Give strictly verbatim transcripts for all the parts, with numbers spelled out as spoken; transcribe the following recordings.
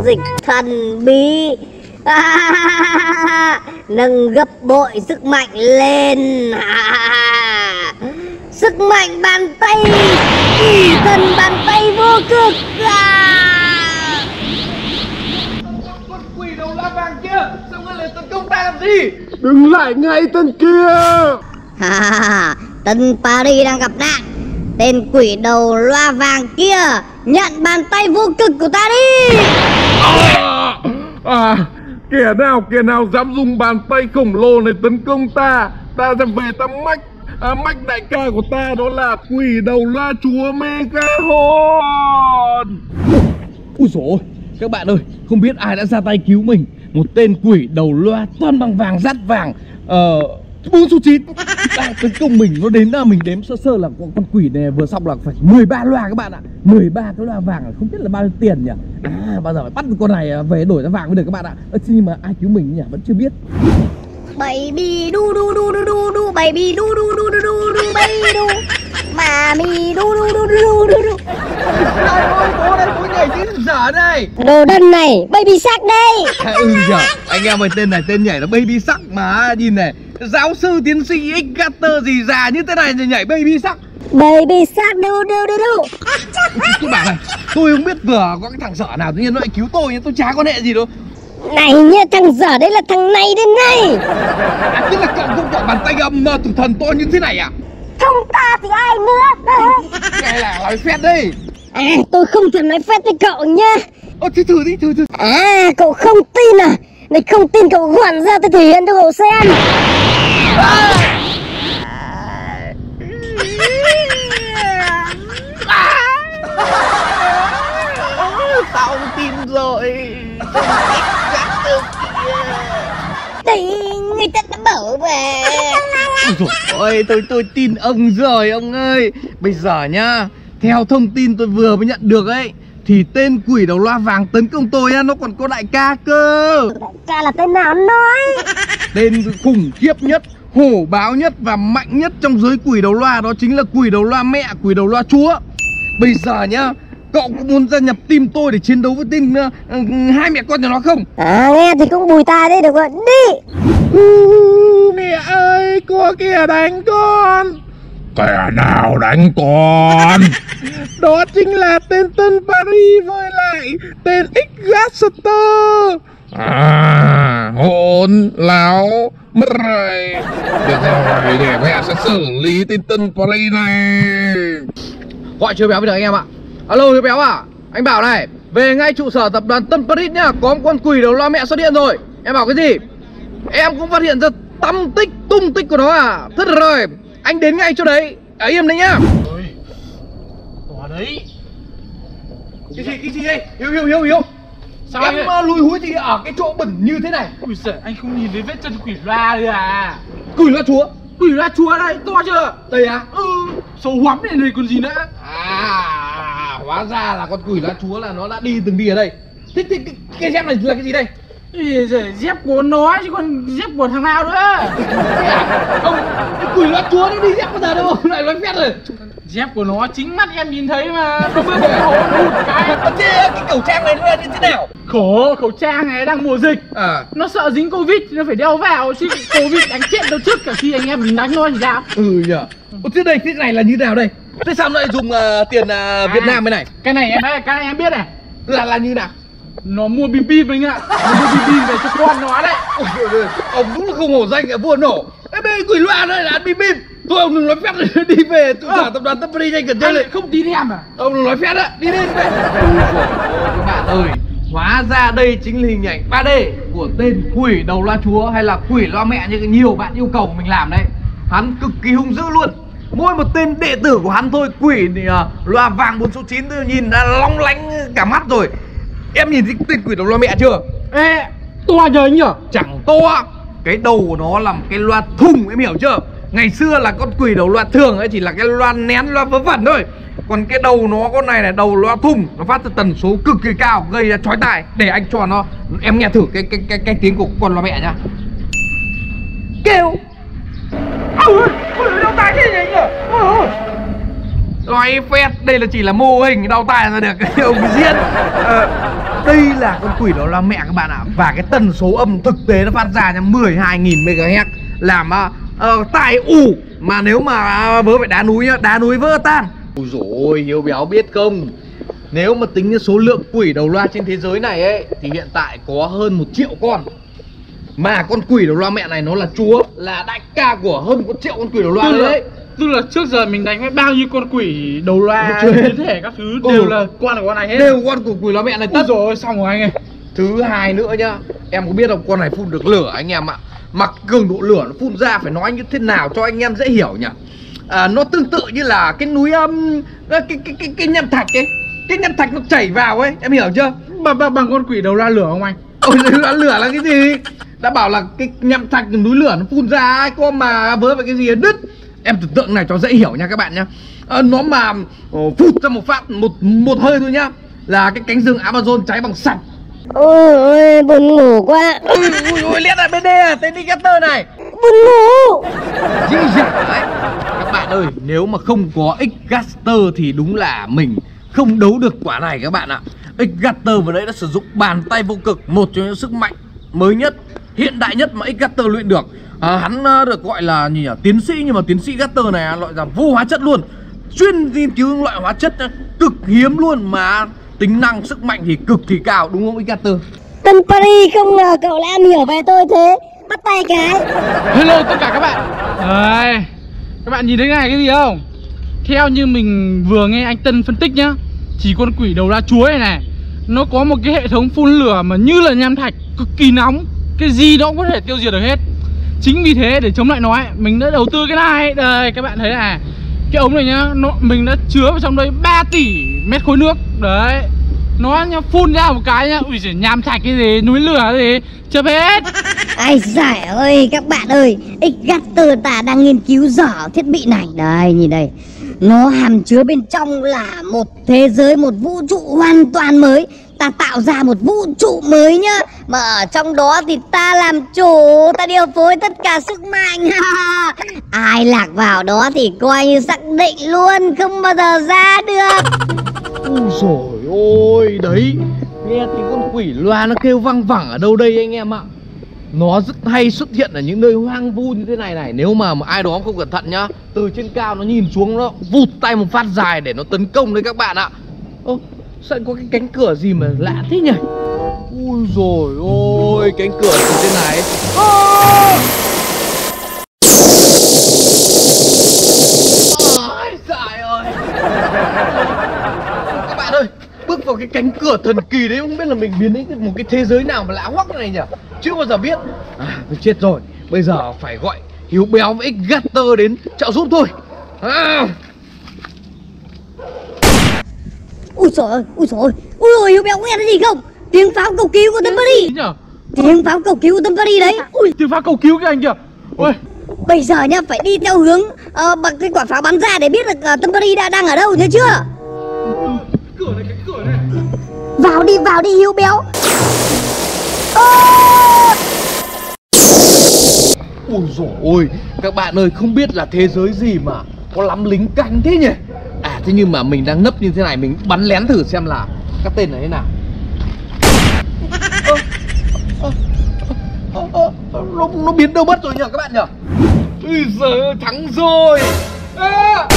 dịch thần bí. À, nâng gấp bội sức mạnh lên. À, sức mạnh bàn tay, kỳ thần bàn tay vô cực. À. Con quỷ đầu lá vàng kia, sao ngươi lại tấn công ta làm gì? Đừng lại ngay tên kia. À, Tân Paris đang gặp nạn. Tên quỷ đầu loa vàng kia, nhận bàn tay vô cực của ta đi. À, à, kẻ nào kẻ nào dám dùng bàn tay khổng lồ này tấn công ta, ta sẽ về ta mách à, mách đại ca của ta, đó là quỷ đầu loa chúa Megahorn. Ui dồi ôi, các bạn ơi, không biết ai đã ra tay cứu mình. Một tên quỷ đầu loa toàn bằng vàng dát vàng, Ờ... bốn số chín đang tấn công mình. Nó đến là mình đếm sơ sơ là con, con quỷ này vừa xong là phải mười ba loa các bạn ạ. Mười ba cái loa vàng, không biết là bao nhiêu tiền nhỉ. À, bao giờ phải bắt được con này về đổi ra vàng mới được các bạn ạ. Ơ, nhưng mà ai cứu mình nhỉ, vẫn chưa biết. Baby đu đu đu đu đu đu, baby đu đu đu đu đu đu, baby đu, mami đu đu đu đu đu đu. Trời ơi, bố đây, bố nhảy chứ dở đây. Đồ đần này, baby shark đây. À, ừ nhở, anh em ơi, tên này tên nhảy là Baby Shark mà. Nhìn này, giáo sư tiến sĩ X Carter gì già như thế này thì nhảy Baby Shark. Baby shark đu đu đu đu. Tôi bảo này, tôi không biết vừa có cái thằng dở nào tự nhiên nó lại cứu tôi, nhưng tôi chả quan hệ gì đâu. Này nhá, thằng dở đấy là thằng này đây này. À, tức là cậu không chọn bàn tay âm tử thần to như thế này à? Không ta thì ai nữa. Cái là nói phét đây. À, tôi không thể nói phép với cậu nhá. Ơ, thử thử đi, thử thử. À, cậu không tin à? Này, không tin cậu ngoan ra tôi thể hiện cho cậu xem. À. Tao tin rồi. Đấy, người ta đã bảo về. Ôi, tôi tôi tin ông rồi ông ơi. Bây giờ nhá, theo thông tin tôi vừa mới nhận được ấy, thì tên quỷ đầu loa vàng tấn công tôi á, nó còn có đại ca cơ. Đại ca là tên nào nói? Tên khủng khiếp nhất, hổ báo nhất và mạnh nhất trong giới quỷ đầu loa, đó chính là quỷ đầu loa mẹ, quỷ đầu loa chúa. Bây giờ nhá, cậu cũng muốn gia nhập team tôi để chiến đấu với tên uh, uh, hai mẹ con nhà nó không? À, nghe thì cũng bùi tai đấy, được rồi, đi. Ừ, mẹ ơi, có kẻ đánh con. Kẻ nào đánh con? Đó chính là tên Tân Paris với lại tên X Carter. À, hỗn láo mất rồi. Được rồi, để mẹ sẽ xử lý tên Tân Paris này. Gọi chưa béo bây giờ anh em ạ. Alo chưa béo à, anh bảo này, về ngay trụ sở tập đoàn Tân Paris nhá, có một con quỷ đầu loa mẹ xuất hiện rồi. Em bảo cái gì? Em cũng phát hiện ra tăm tích tung tích của nó à? Thật rồi, anh đến ngay chỗ đấy. Ở im đấy nhá. Ôi, tòa đấy. Cái gì, cái gì đây? Hiếu, Hiếu, Hiếu, Hiếu. Sao em uh, lùi húi gì ở cái chỗ bẩn như thế này? Ui giời, anh không nhìn thấy vết chân quỷ loa đấy à? Quỷ loa chúa. Quỷ loa chúa đây, to chưa? Đây à? Ừ, sâu hoắm này này còn gì nữa. À, hóa ra là con quỷ loa chúa là nó đã đi từng đi ở đây. Thế, thế cái, cái dép này là cái gì đây? Ui giời, dép của nó chứ còn dép của thằng nào nữa. À, ông, cái quỷ loa chúa nó đi dép bao giờ đâu, lại nói phét rồi. Dép của nó chính mắt em nhìn thấy mà. Nó bước cái hố đụt cái. Thế cái khẩu trang này nó là như thế nào? Khổ, khẩu trang này đang mùa dịch. À. Nó sợ dính Covid nó phải đeo vào, chứ Covid đánh chết đâu trước cả khi anh em mình đánh nó thì sao? Ừ nhở. Ủa, thế đây, cái này là như nào đây? Thế sao nó lại dùng uh, tiền uh, Việt à, Nam bên này? Cái này em cái này em biết này. Là là như nào? Nó mua bim bim anh ạ. Nó mua bim bim về cho con nó đấy. Ôi trời ơi, ông đúng là không hổ danh ở vua nổ. Ê, bên quỷ loa đây là ăn bim bim. Thôi ông đừng nói phét rồi, đi về trụ sở tập đoàn Tân Paris nhanh cần chơi lên. Không tin em à? Ông đừng nói phét á, đi lên về. Các bạn ơi, hóa ra đây chính là hình ảnh ba D của tên quỷ đầu loa chúa hay là quỷ loa mẹ như nhiều bạn yêu cầu mình làm đấy. Hắn cực kỳ hung dữ luôn. Mỗi một tên đệ tử của hắn thôi, quỷ thì uh, loa vàng bốn số chín nhìn đã long lánh cả mắt rồi. Em nhìn thấy tên quỷ đầu loa mẹ chưa? Ê, to trời nhỉ? Chẳng to. Cái đầu của nó là một cái loa thùng, em hiểu chưa? Ngày xưa là con quỷ đầu loa thường ấy chỉ là cái loa nén, loa vớ vẩn thôi. Còn cái đầu nó, con này là đầu loa thùng, nó phát ra tần số cực kỳ cao, gây ra chói tai. Để anh cho nó, em nghe thử cái cái cái, cái tiếng của con loa mẹ nhá. Kêu. Ôi, ôi, đau tai thế nhỉ anh nhỉ? Nói phét, đây là chỉ là mô hình đau tai ra được. Ông diễn. Ờ. Đây là con quỷ đó là mẹ các bạn ạ. Và cái tần số âm thực tế nó phát ra nha, mười hai nghìn mê ga héc, làm uh, tai ù. Mà nếu mà vớ phải đá núi nhá, đá núi vỡ tan. Ôi dồi ôi, Hiếu Béo biết không, nếu mà tính cái số lượng quỷ đầu loa trên thế giới này ấy thì hiện tại có hơn một triệu con. Mà con quỷ đầu loa mẹ này nó là chúa, là đại ca của hơn một triệu con quỷ đầu loa đấy. Tức là trước giờ mình đánh với bao nhiêu con quỷ đầu loa, biến thể các thứ đều ừ. là con của con này hết. Đều con của quỷ loa mẹ này tất. Ôi rồi xong rồi anh ơi. Thứ hai nữa nhá, em có biết không, con này phun được lửa anh em ạ. Mà cường độ lửa nó phun ra phải nói như thế nào cho anh em dễ hiểu nhỉ. À, nó tương tự như là cái núi um, cái, cái, cái, cái, cái nham thạch ấy. Cái nham thạch nó chảy vào ấy, em hiểu chưa? Bằng, bằng, bằng con quỷ đầu loa lửa không anh? Ôi, loa lửa là cái gì? Đã bảo là cái nham thạch núi lửa nó phun ra ấy, có mà vớ vào cái gì đứt. Em tưởng tượng này cho dễ hiểu nha các bạn nhá. À, nó mà oh, phụt ra một phát, một một hơi thôi nhá, là cái cánh rừng Amazon cháy bằng sạch. Ôi ôi, buồn ngủ quá. Ôi ôi ôi, liếc lại bên đây à, tên Indicator này. Buồn ngủ. Dĩ dả đấy. Các bạn ơi, nếu mà không có X-Gaster thì đúng là mình không đấu được quả này các bạn ạ. X-Gaster vừa nãy đã sử dụng bàn tay vô cực, một trong những sức mạnh mới nhất, hiện đại nhất mà X-Gaster luyện được. À, hắn được gọi là gì nhỉ? Tiến sĩ, nhưng mà tiến sĩ Gaster này loại là vô hóa chất luôn, chuyên nghiên cứu loại hóa chất cực hiếm luôn, mà tính năng sức mạnh thì cực kỳ cao, đúng không Gaster? Tân Paris, không ngờ cậu lại am hiểu về tôi thế. Bắt tay cái. Hello tất cả các bạn. Đấy, các bạn nhìn thấy cái này cái gì không? Theo như mình vừa nghe anh Tân phân tích nhá, chỉ con quỷ đầu loa chúa này này, nó có một cái hệ thống phun lửa mà như là nham thạch, cực kỳ nóng, cái gì nó cũng có thể tiêu diệt được hết. Chính vì thế để chống lại nó ấy, mình đã đầu tư cái này. Đây các bạn thấy này, cái ống này nhá, nó, mình đã chứa vào trong đây ba tỷ mét khối nước. Đấy, nó nhá, phun ra một cái nhá, ui giời, nham thạch cái gì, núi lửa cái gì, chớp hết. Ai giời ơi các bạn ơi, X-Gaster ta đang nghiên cứu dở thiết bị này. Đây nhìn đây, nó hàm chứa bên trong là một thế giới, một vũ trụ hoàn toàn mới. Ta tạo ra một vũ trụ mới nhá, mà ở trong đó thì ta làm chủ, ta điều phối tất cả sức mạnh. Ai lạc vào đó thì coi như xác định luôn, không bao giờ ra được. Ôi dồi ôi, đấy, nghe tiếng con quỷ loa nó kêu văng vẳng ở đâu đây anh em ạ. Nó rất hay xuất hiện ở những nơi hoang vu như thế này này. Nếu mà, mà ai đó không cẩn thận nhá, từ trên cao nó nhìn xuống, nó vụt tay một phát dài để nó tấn công đấy các bạn ạ. Ơ, sao có cái cánh cửa gì mà lạ thế nhỉ? Ui dồi ôi, cánh cửa từ trên này. Ôi trời ơi. Các bạn ơi, bước vào cái cánh cửa thần kỳ đấy, không biết là mình biến đến một cái thế giới nào mà lạ hoắc này nhỉ? Chưa bao giờ biết. À, tôi chết rồi. Bây giờ phải gọi Hiếu Béo với X-Gaster đến trợ giúp thôi. À. Ui trời ơi, ui trời ơi, ui ôi, Hiếu Béo nghe thấy gì không? Tiếng pháo cầu cứu của Tân Paris. Tiếng pháo cầu cứu của Tân Paris đấy. Ui, tiếng pháo cầu cứu cái anh kìa. Ôi, bây giờ nhá, phải đi theo hướng uh, bằng cái quả pháo bắn ra để biết được uh, Tân Paris đã đang ở đâu, nhớ chưa? cửa này, cánh cửa này. Vào đi, vào đi Hiếu Béo. Ôi dồi ôi, các bạn ơi, không biết là thế giới gì mà có lắm lính canh thế nhỉ? À, thế nhưng mà mình đang nấp như thế này, mình bắn lén thử xem là các tên này thế nào. Ơ, ơ, ơ, ơ, ơ, nó, nó biến đâu mất rồi nhỉ các bạn nhỉ? Ui giời ơi, thắng rồi. À.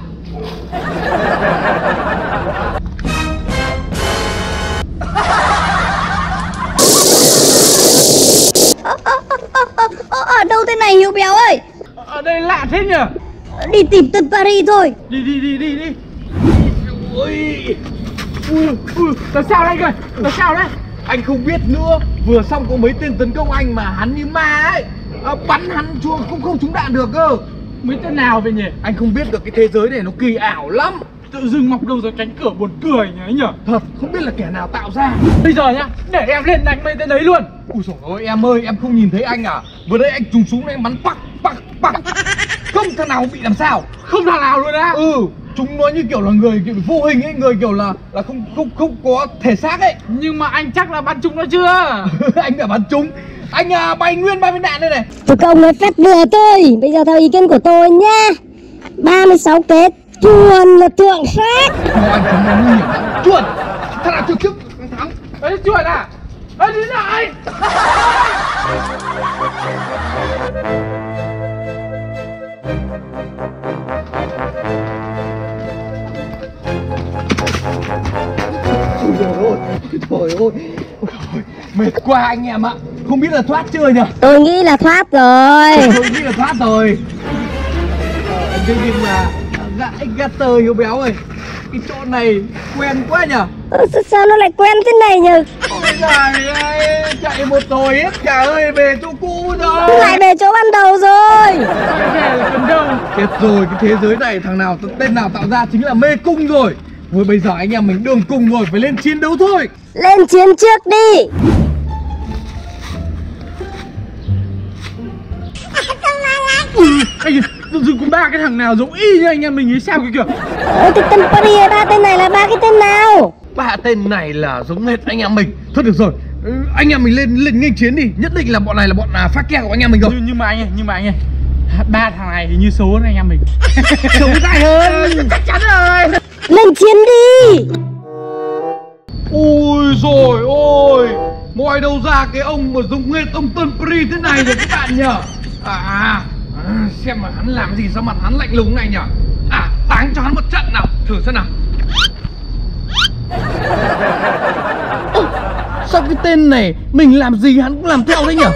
Ở đâu thế này Hiếu Béo ơi? Ở đây lạ thế nhỉ? Đi tìm Tân Paris thôi. Đi đi đi đi đi. Ui, ui, ui, làm sao đây kìa? Làm sao đấy? Anh không biết nữa. Vừa xong có mấy tên tấn công anh mà hắn như ma ấy. À, bắn hắn chuông cũng không trúng đạn được cơ. Mấy tên nào vậy nhỉ? Anh không biết được, cái thế giới này nó kỳ ảo lắm. Tự dưng mọc đâu ra cánh cửa buồn cười nhỉ nhỉ? Thật, không biết là kẻ nào tạo ra. Bây giờ nhá, để em lên đánh mấy tên đấy luôn. Ui dồi ôi, em ơi, em không nhìn thấy anh à? Vừa nãy anh trùng súng này bắnปักปักปัก, không thằng nào bị làm sao. Không thằng nào luôn á? Ừ, chúng nó như kiểu là người kiểu vô hình ấy, người kiểu là là không không không có thể xác ấy. Nhưng mà anh chắc là bắn chúng nó chưa? Anh đã bắn chúng. Anh à, bay nguyên ba viên đạn đây này. Tụi công nói phép vừa thôi. Bây giờ theo ý kiến của tôi nhá, ba mươi sáu kết chuẩn là thượng sát. Thôi anh chúng nó nguy hiểm lắm. Chuẩn. Thằng nào thực trước anh thắng. Đấy, chuột à? Ê, đi lại. Ôi trời ơi, trời ơi, mệt quá anh em ạ. Không biết là thoát chưa nhỉ? Tôi nghĩ là thoát rồi. Tôi nghĩ là thoát rồi. Ờ, nhưng mà anh Gator Hiếu Béo ơi, cái chỗ này quen quá nhỉ? Ờ, sao nó lại quen thế này nhỉ? Ôi giời ơi, chạy một hồi hết cả ơi, về chỗ cũ rồi. Lại về chỗ ban đầu rồi. Về là cần đâu. Chết rồi, cái thế giới này thằng nào tên nào tạo ra chính là mê cung rồi. Thôi bây giờ anh em mình đường cùng rồi, phải lên chiến đấu thôi. Lên chiến trước đi. Anh tự dưng có ba cái thằng nào giống y như anh em mình ấy sao kìa kìa. Ơ thì tên Paris ba tên này là ba cái tên nào? Ba tên này là giống hết anh em mình. Thôi được rồi, ừ, anh em mình lên lên nghênh chiến đi. Nhất định là bọn này là bọn à, phát ke của anh em mình rồi. Nhưng, nhưng mà anh ơi, nhưng mà anh ơi, ba thằng này thì như số đấy anh em mình. Số dài hơn. Chắc chắn rồi. Lên chiến đi. Ôi rồi ôi, ngoài đâu ra cái ông mà giống hết ông Tân Pri thế này rồi các bạn nhở. À, à, à xem mà hắn làm gì sao mặt hắn lạnh lùng này nhở. À, táng cho hắn một trận nào, thử xem nào. Ơ, sao cái tên này mình làm gì hắn cũng làm theo đấy nhở.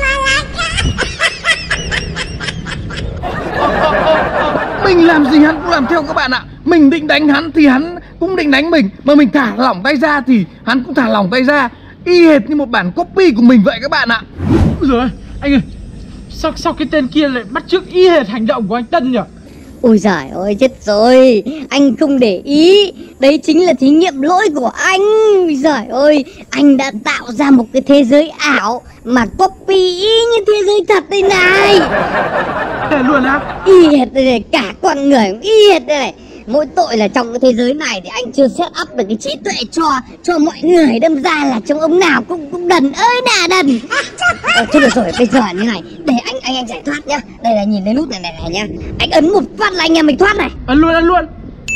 Mình làm gì hắn cũng làm theo các bạn ạ. Mình định đánh hắn thì hắn cũng định đánh mình. Mà mình thả lỏng tay ra thì hắn cũng thả lỏng tay ra. Y hệt như một bản copy của mình vậy các bạn ạ. Ôi giời ơi, anh ơi, sao, sao cái tên kia lại bắt chước y hệt hành động của anh Tân nhỉ? Ôi giời ơi, chết rồi. Anh không để ý. Đấy chính là thí nghiệm lỗi của anh. Ôi giời ơi, anh đã tạo ra một cái thế giới ảo mà copy y như thế giới thật đây này. Thế luôn á? Y hệt đây này, cả con người cũng y hệt đây này. Mỗi tội là trong cái thế giới này thì anh chưa set up được cái trí tuệ cho cho mọi người, đâm ra là trong ông nào cũng cũng đần ơi là đần. Ờ, thôi được rồi, bây giờ như này, để anh anh anh giải thoát nhá. Đây là nhìn thấy nút này này này nhá. Anh ấn một phát là anh em mình thoát này. Ấn luôn, ấn luôn.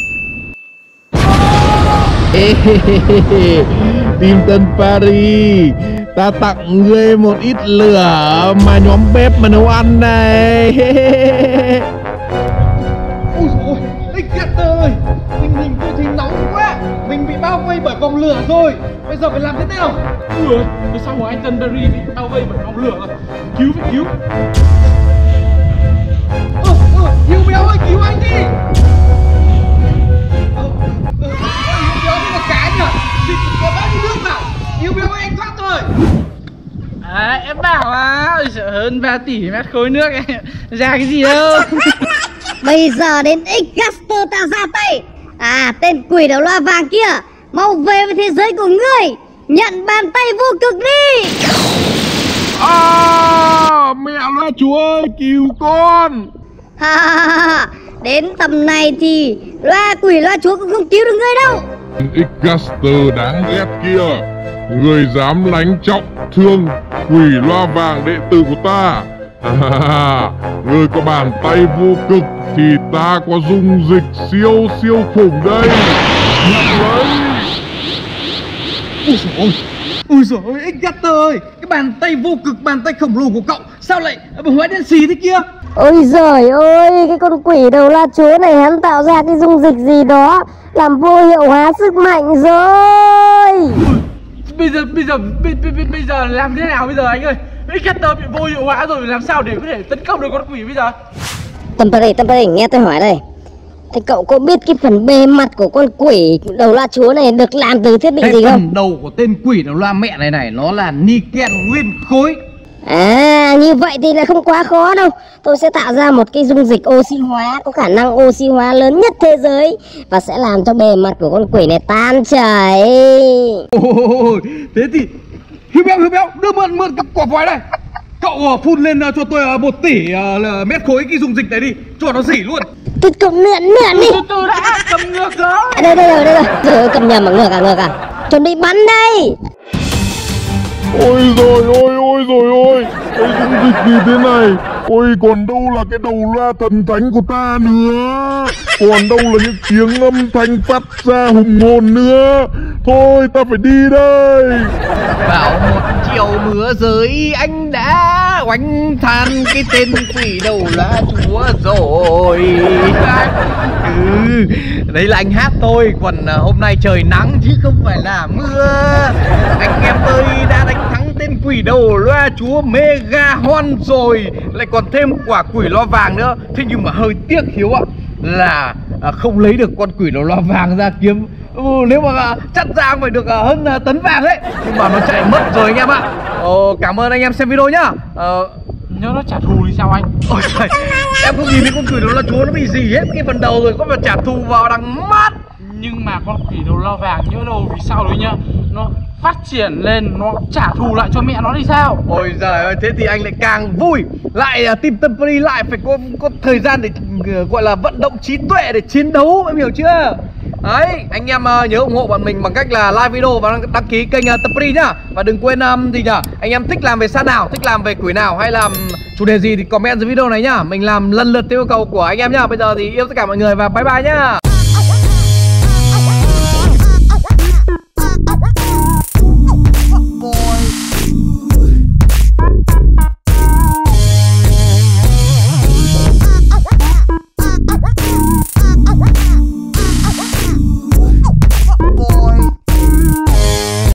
Team Tân Paris, ta tặng ngươi một ít lửa mà nhóm bếp mà nấu ăn này. Ôi dồi ôi, anh Gator ơi, tình hình tôi thấy nóng quá. Mình bị bao vây bởi vòng lửa rồi. Bây giờ phải làm thế nào? Ui ơi, sao mà anh Tân Paris bị bao vây bởi vòng lửa rồi? Cứu phải cứu. Ờ, ờ, Hiếu Béo ơi, cứu anh đi. Ờ, ờ, Hiếu Béo như là cá nhỉ? Thì có bao nhiêu nước nào? Hiếu Béo ơi, anh thoát rồi. À, em bảo à, sợ hơn ba tỷ mét khối nước ấy. Ra cái gì đâu. Bây giờ đến X-Gaster ta ra tay. À, tên quỷ đầu loa vàng kia, mau về với thế giới của ngươi. Nhận bàn tay vô cực đi. À, mẹ loa chúa ơi, cứu con. Ha, ha, ha, ha. Đến tầm này thì loa quỷ loa chúa cũng không cứu được ngươi đâu. X-Gaster đáng ghét kia, người dám đánh trọng thương quỷ loa vàng đệ tử của ta. Người có bàn tay vô cực thì ta có dung dịch siêu siêu khủng đây. Nhận lấy. Ôi dồi ôi, ôi dồi ôi, anh Gator ơi, cái bàn tay vô cực, bàn tay khổng lồ của cậu sao lại hóa đen xì thế kia? Ôi giời ơi, cái con quỷ đầu loa chúa này hắn tạo ra cái dung dịch gì đó làm vô hiệu hóa sức mạnh rồi. Bây giờ, bây giờ, bây, bây, bây giờ làm thế nào bây giờ anh ơi? X-Gaster bị vô hiệu hóa rồi, làm sao để có thể tấn công được con quỷ bây giờ? Tâm Paris, Tâm Paris, nghe tôi hỏi đây. Thế cậu có biết cái phần bề mặt của con quỷ đầu loa chúa này được làm từ thiết bị Cái gì không? phần đầu của tên quỷ đầu loa mẹ này này, nó là niken nguyên khối. À, như vậy thì là không quá khó đâu. Tôi sẽ tạo ra một cái dung dịch oxy hóa có khả năng oxy hóa lớn nhất thế giới và sẽ làm cho bề mặt của con quỷ này tan chảy. Ôi, thế thì Hiếu Béo, Hiếu Béo, đưa mượn mượn cái quả vòi này. Cậu uh, phun lên uh, cho tôi uh, một tỷ uh, mét khối cái dung dịch này đi, cho nó dỉ luôn. Tôi cầm lượn lượn đi. Từ từ đã, cầm ngược rồi. À, đây đây rồi, đây rồi. Trời ơi, cầm nhầm mà ngược à, ngược à. Chuẩn bị bắn đây. Ôi rồi ôi ôi rồi ôi, cái dung dịch gì thế này? Ôi còn đâu là cái đầu loa thần thánh của ta nữa. Còn đâu là những tiếng âm thanh phát ra hùng hồn nữa. Thôi ta phải đi đây. Bảo một chiều mưa rơi anh đã oanh than cái tên quỷ đầu lá chúa rồi. Ừ, đấy là anh hát thôi. Còn hôm nay trời nắng chứ không phải là mưa. Anh em ơi đã đánh thắng tên quỷ đầu loa chúa Mega Hon rồi, lại còn thêm quả quỷ loa vàng nữa. Thế nhưng mà hơi tiếc Hiếu ạ, là à, không lấy được con quỷ đầu loa vàng ra kiếm. Ừ, nếu mà à, chặt ra phải được à, hơn à, tấn vàng đấy, nhưng mà nó chạy mất rồi anh em ạ. Ờ, cảm ơn anh em xem video nhá. Ờ, nhớ nó trả thù thì sao anh? ôi trời, em không nhìn thấy con quỷ đầu loa chúa nó bị gì hết cái phần đầu rồi, có phải trả thù vào đằng mắt. Nhưng mà con quỷ đầu loa vàng nhớ đâu vì sao đấy nhá, nó phát triển lên nó trả thù lại cho mẹ nó thì sao? Ôi giời ơi, thế thì anh lại càng vui. Lại uh, team Temporary lại phải có có thời gian để uh, gọi là vận động trí tuệ để chiến đấu, em hiểu chưa? Đấy, anh em uh, nhớ ủng hộ bọn mình bằng cách là like video và đăng, đăng ký kênh uh, Temporary nhá. Và đừng quên um, gì nhá, anh em thích làm về sát nào, thích làm về quỷ nào hay làm chủ đề gì thì comment dưới video này nhá. Mình làm lần lượt theo yêu cầu của anh em nhá. Bây giờ thì yêu tất cả mọi người và bye bye nhá.